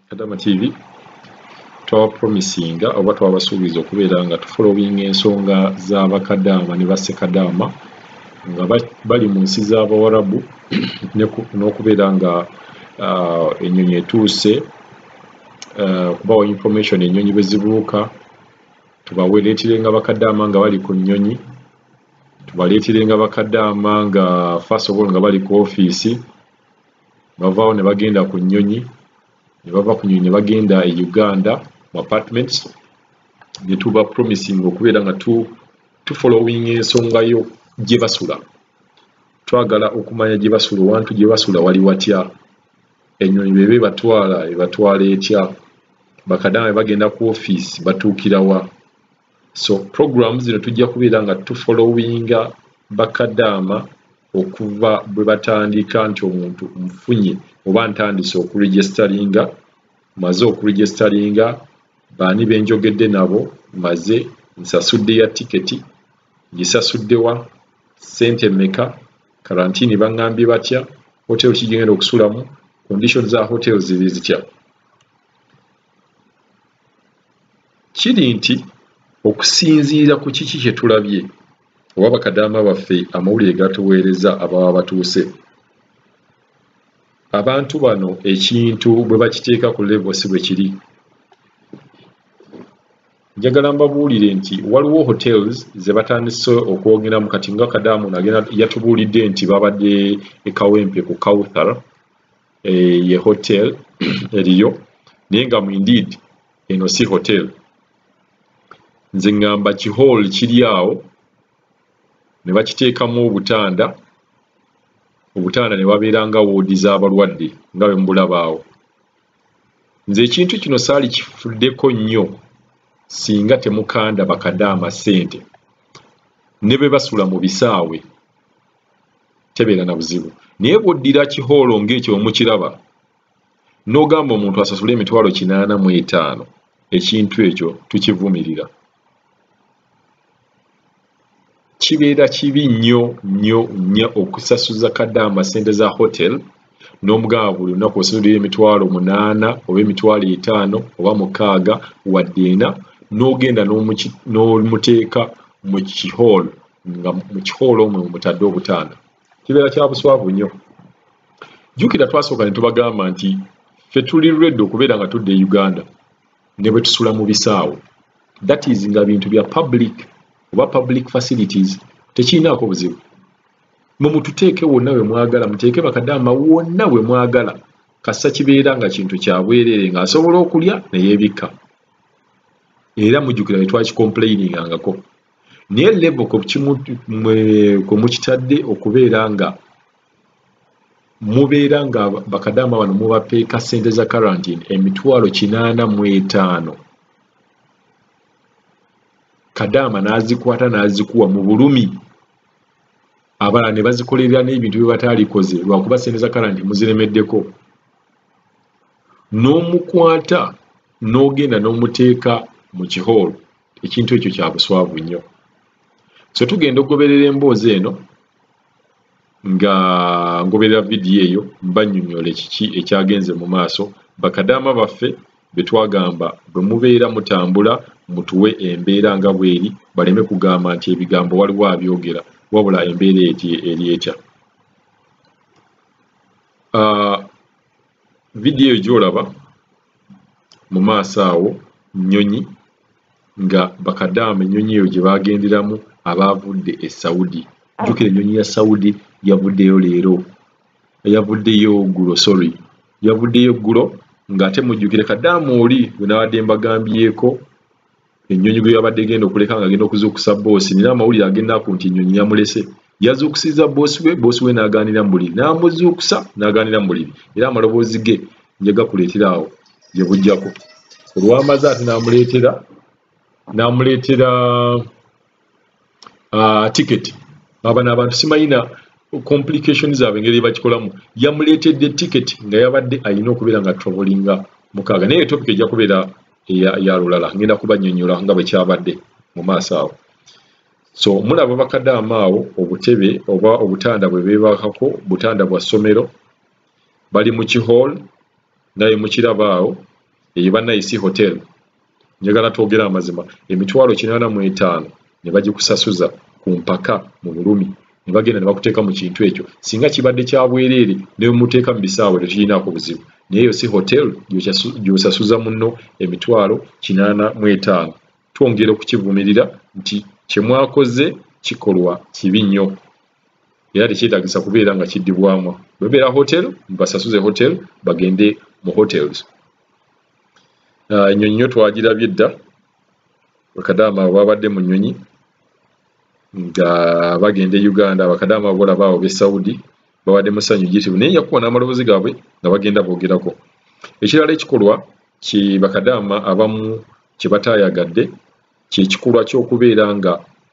Kadama TV twapromisinga oba twabasuubiza okubeera nga tufollowing ensonga z'Abakadaama ne Bassekadaama nga bali mu nsi z'Abawarabu n'okubeera nga ennyonyi etuuse okubawa information ennyonyi bwe zibuuka tubaleeterenga Bakadaama nga bali ku nnyonyi tubaleeterenga Bakadaama nga first of all nga bali ku ofiisi bavaawo ne bagenda ku nnyonyi ne bava ku nnyonyi ne bagenda e Uganda mu apartments ne tuba promising okubeera nga tufollowing ensonga yo gye basula twagala okumanya gye basula wantu gye basula wali watya ennyonyi bebe batwala etya Bakadaama bagenda ku office batuukira wa so programs zino tujja kubeera nga tufollowinga Bakadaama okuva bwe batandika nti omuntu mfunye oba ntandise okuregisteringa maze okuregisteringa baani benjogedde nabo maze nsasudde ya tiketi gisasuddewa sente meka karantini bangambye batya hotel kigenda okusulamu conditions za hotel ziri zitya kiri nti okusinziira ku kiki kye tulabye oba Bakadaama baffe amawulire gatuweereza ababa batuuse abantu bano ekintu bwe bakiteeka ku level si bwe kiri njagala mbabuulire nti waliwo hotels ze batandise okwogeramu kati nga Kadamu nagenda yatubuulidde nti babadde ekawempe ku Kauthar ye hotel eriyo naye nga mu indeed eno si hotel nze ngamba kihall kiri awo ne bakiteekamu obutanda ne babeeranga woodi z'abalwadde nga bwe mbulabaawo nze ekintu kino saali kifuddeko nnyo singa temukanda Bakadaama ssente ne be basula mu bisaawe tebeera na buzibu naye bw'oddira kihoolo ng'ekyo omukiraba n'ogamba omuntu asasule emitwalo 85 ekintu ekyo tukivumirira kibeera kibi nnyo okusasuza Kadaama ssente za hotel n'omugamba buli lunaku osasulira emitwalo 8 oba emitwalo 5 oba 6 wadde 4 n'ogenda n'omuteeka mu kihall nga mu kihall omwe mutadde obutanda kibeera kya buswavu nnyo jjukira twasooka ne tubagamba nti ffe tuli ready okubeera nga tudde e Uganda ne bwe tusula mu bisaawo that is nga bintu bya public oba public facilities tekirinaako buzibu mututeeke wonna we mwagala muteeke Bakadaama wonna we mwagala kassa kibeera nga kintu kya bwereere nga asobola okulya ne yeebikka era mujjukira ne twakikomplainingangako naye level kwe mukitadde okubeera nga mubeera nga Bakadaama bano mubapeeka ssente za quarantine emitwalo 85 Kadaama n'azikwata n'azikuwa mu bulumi abalala ne bazikolerera n'ebintu bye bataalikoze lwakuba ssente za quarantine muziremeddeko n'omukwata n'ogenda n'omuteeka mu kiholo ekintu ekyo kya buswavu nnyo so tugenda okugoberera emboozi eno nga ngoberera vidiyo eyo mbannyonnyole kiki ekyagenze mu maaso Bakadaama baffe be twagamba bwe mubeera mutambula mutuwe embeera nga bweri baleme kugamba nti ebigambo waliwo abyogera wabula embeera eri etya vidiyo gy'olaba mu maaso awo nnyonyi nga Bakadaama ennyonyi eyo gye bagenderamu abaavudde e Saudi jjukira ennyonyi ya Saudi yavuddeyo leero yavuddeyo ggulo ng'ate mujjukire Kadaama oli bwe nabadde mbagambyeko ennyonyi gwe yabadde genda okuleka nga agenda okuzuukusa boosi nina amawulire agendaku nti ennyonyi yamulese yazuukusiza boosi we n'agaanira mu buliri n'amuzuukusa n'agaanira mu buliri era amaloboozi ge njaga kuleetera awo gye bujjako olwamaze ate n'amuleetera tiketi abano abantu simanyina complication zaabwe engeri bakikolamu yamuleetedde tiketi nga yabadde ayina okubeera nga travelinga mukaaga naye topic ejja kubeera ya lulala ngenda kubannyonnyola nga bwe kyabadde mu maaso awo so mulaba Bakadaama awo obutebe oba obutanda bwe beebakako butanda bwa ssomero bali mu kihall naye mukiraba awo eyo Nice Hotel njagala twogera amazima emitwalo 85 ne bagikusasuza ku mpaka mu Bulumi ne bagenda ne bakuteeka mu kintu ekyo singa kibadde kya bwereere ne muteeka mu bisaawe tekirinaako buzibu naye yo si hotel gy'osasuza munno emitwalo 85 twongera okukivumirira nti kye mwakoze kikolwa kibi nnyo era tekyetaagisa kubeera nga kiddibwamu bebeera hotel mbasasuze hotel bagende mu hotels Ennyonyi twagirabye dda bakadaama babadde mu nnyonyi nga bagenda Uganda bakadaama bolaba abo be Saudi babadde musanyu gitibu naye yakuba n'amaloboozi gaabwe nga bagenda boogerako ekirala ekikolwa ki bakadaama abamu kye bataayagadde kyekikolwa ky'okubeera nga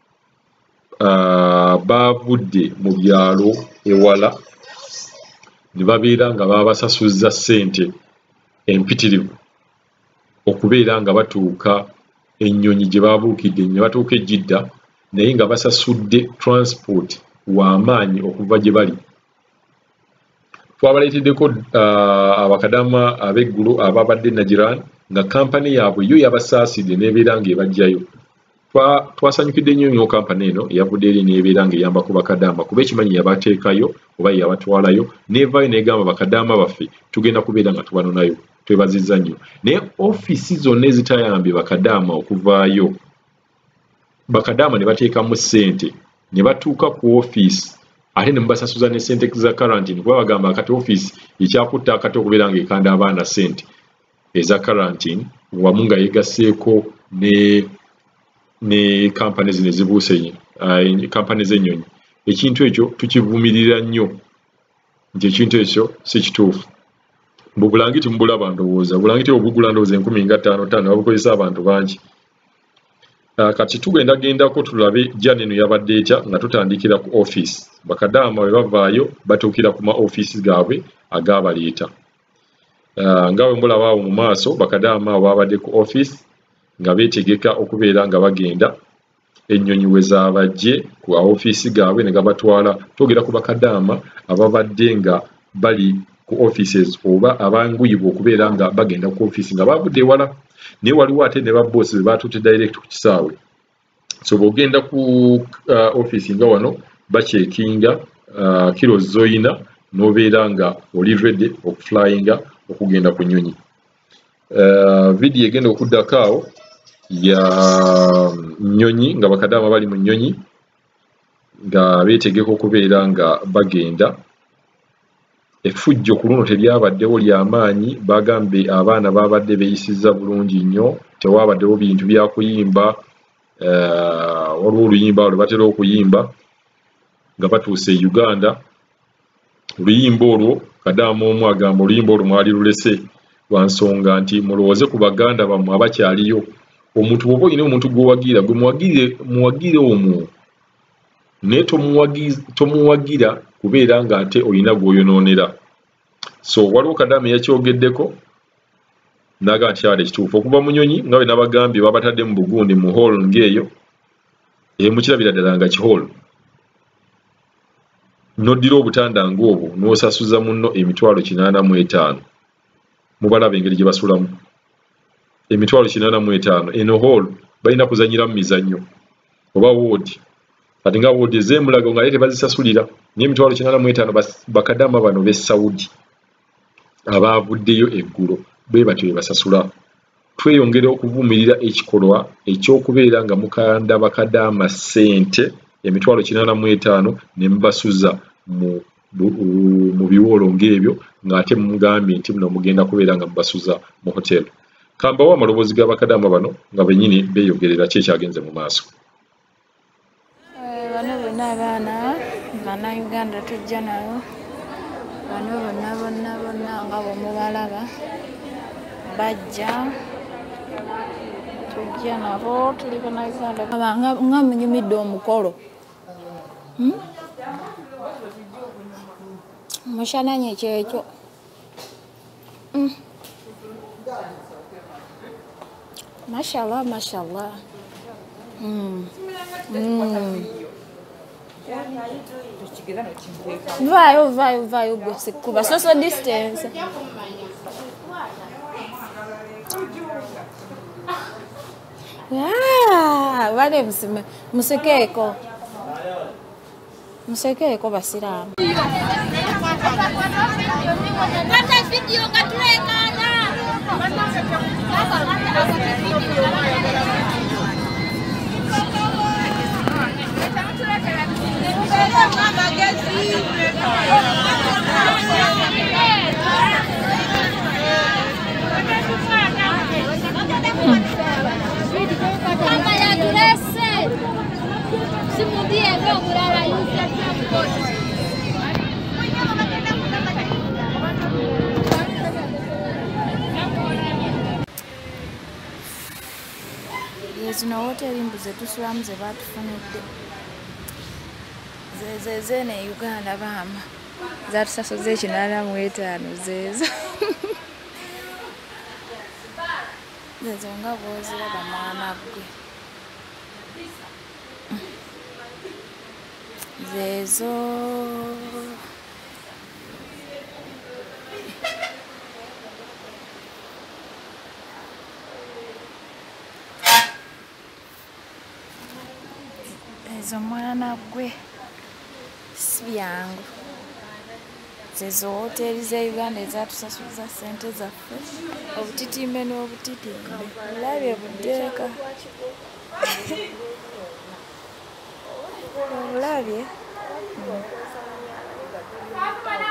baavudde mu byalo ewala ne babeera nga babasasuzza ssente empitirivu okubeera nga batuuka ennyonyi gye babuukidde ne batuuka e Jidda naye nga basasudde transport w'amaanyi okuva gye bali twabaleeteddeko abakadaama ab'eggulu ababadde Najiran nga kampani yaabwe yo yabasaasidde n'ebeera ng'ebajjayo twasanyukidde nnyo kampani eno eyavudde eri n'ebeera ng'eyambako bakadaama kuba ekimanyi yabateekayo oba yabatwalayo n'evaayo n'egamba bakadaama baffe tugenda kubeera nga tubanonayo twebazizza nnyo naye ofiisi zonna ezitayambye bakadaama okuvaayo bakadaama ne bateekamu ssente ne batuuka ku ofiisi ate ne mubasasuza ne ssente za quarantine kuba bagamba akati ofiisi ekyakutta akati okubeera ng'ekanda abaana ssente eza quarantine wamu nga yegasseeko ne kampani zino ezibuuse kampani z'ennyonyi ekintu ekyo tukivumirira nnyo nti ekintu ekyo si kituufu bulangiti mubulaba ndowooza bulangiti obugula ndowooza 15,000 babukozesa abantu bangi kati tugendagendako tulabe jani eno yabadde etya nga tutandikira ku office bakadaama bwe bavaayo batuukira ku ma office gaabwe agabaleeta nga bwe mulaba awo mu maaso bakadaama abo babadde ku office nga beetegeka okubeera nga bagenda ennyonyi we zaabajje ku office gaabwe ne gabatwala twogera ku bakadaama ababadde nga bali ku offices oba abanguyibwa okubeera nga bagenda ku office nga bavudde ewala naye waliwo ate ne baboosi be batuute direct ku kisaawe so bw'ogenda ku office nga wano bakyekinga kilo zoyina n'obeera nga oli ready okuflyinga okugenda ku nnyonyi vidiyo egenda okuddako awo ya nnyonyi nga bakadaama bali mu nnyonyi nga beetegeka okubeera nga bagenda effujjo ku luno teryabaddewo ly'amaanyi bagambye abaana babadde beeyisizza bulungi nnyo tewabaddewo bintu bya kuyimba waliwo oluyimba lwe batera okuyimba nga batuuse e Uganda oluyimba olwo kadaama omu agamba oluyimba olwo mwali lulese lwa nsonga nti mulowooze ku baganda bammwe abakyaliyo omuntu bw'oba olina omuntu gw'owagira gwe muwagire omwo naye tomuwagira kubeera nga ate olina gw'oyonoonera so waliwo kadaama yakyogeddeko naga nti kyabadde kituufu okuva mu nnyonyi nga bwe nabagambye babatadde mu bugundi mu hall ng'eyo mukirabira ddala nga kihall n'oddira obutanda ng'obwo n'osasuza munno emitwalo 85 mubalaba engeri gye basulamu emitwalo 85 eno hall balina kuzanyira mu mizannyo oba woodi kati nga woodi ez'emulago nga tebazisasulira n'emitwalo 85 bakadaama bano b'e Saudi abaavuddeyo eggulo bwe batyo bye basasula tweyongera okuvumirira ekikolwa eky'okubeera nga mukanda bakadaama ssente emitwalo 85 ne mubasuza mu biwoolo ng'ebyo ng'ate mugambye nti muno mugenda kubeera nga mubasuza mu hotel kambawo amaloboozi g'abakadaama bano nga bennyini beeyogerera ki ekyagenze mu maaso bano bonna abaana bannayuganda tujja nabo bano bonna nga bwemubalaba bajja tujja nabo tuli bannayuganda nga munyumidde omukolo mushananye kyekyo mashallah mashallah Vai, gwe sikuba social distance. Vale musekeeko. Musekeeko basiraamu. Zino hoteri mbuze tusulamu ze batufunidde. Zeze ne Uganda bama. Zatusasoze 85 zezo. Zezo nga bwoziraba mwana gwe. Zezo ezo mwana gwe si byangu. Zezo hoteri za Uganda ezatusasuza ssente zaffe obutitimbe n'obutitimbe bulabye buddeeka obulabye